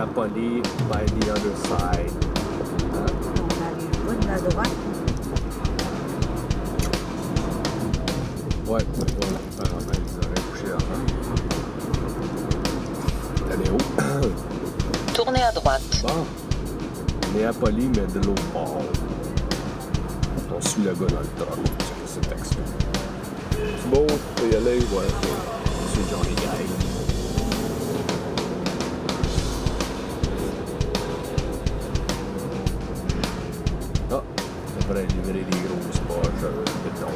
Nerapoli by the other side. On arrive pas de la droite. Ouais, voilà. Alors, ils auraient couché avant. Allez, où? Tournez à droite. Bon. Neapoli, mais de l'autre bord. On suit le gars dans le truck. C'est cet axe. C'est beau, on peut y aller, ouais. C'est genre les gars. Ah, ça devrait livrer des grosses poches de béton.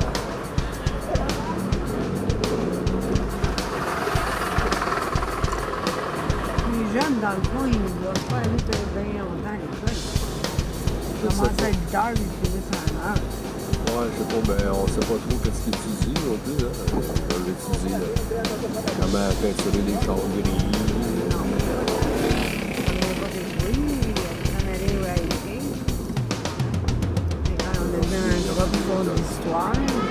Les jeunes, dans le fond, ils ne doivent pas aller bien longtemps à l'école. Ils commencent à 8 heures, ils finissent à 1 heure. Ouais, je sais pas, ben on sait pas trop qu'est-ce qu'ils étudient non plus, là. Ils peuvent étudier comment peinturer des chars gris. Non, on n'a pas des bruits, on allait au hiking. Et quand on devient un groupe d'histoire,